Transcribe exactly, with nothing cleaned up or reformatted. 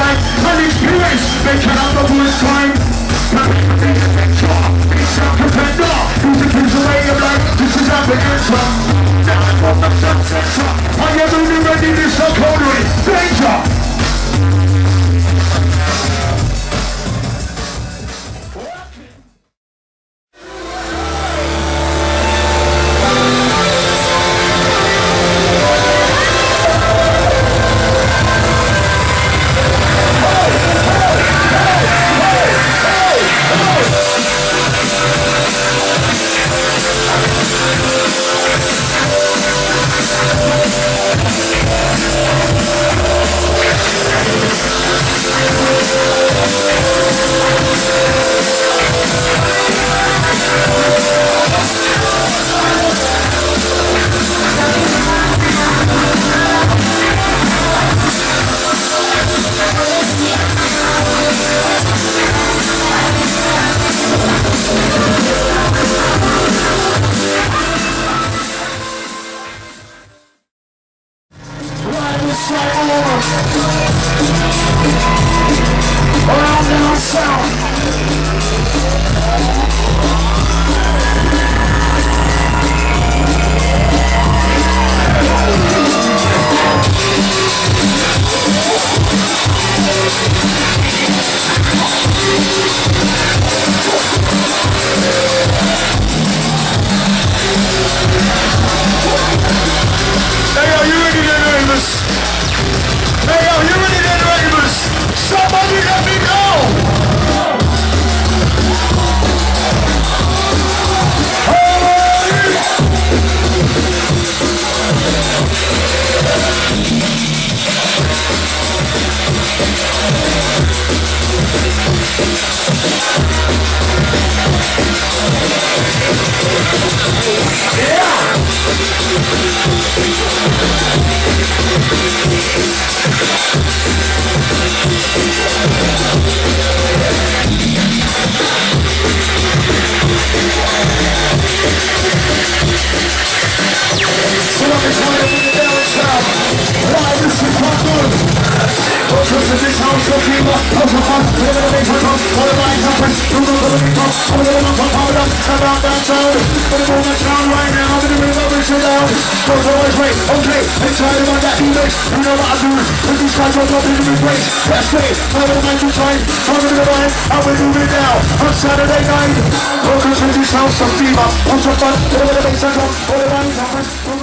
time. Alix Perez, they cannot go in time. It's a contender. Who's the kids away of life? This is not the answer. Now I'm from the sun center. Are you really ready? This is a cold danger. Saturday night, welcome to this house of fever. Have some fun, get over the bass and drum, all the lines happen.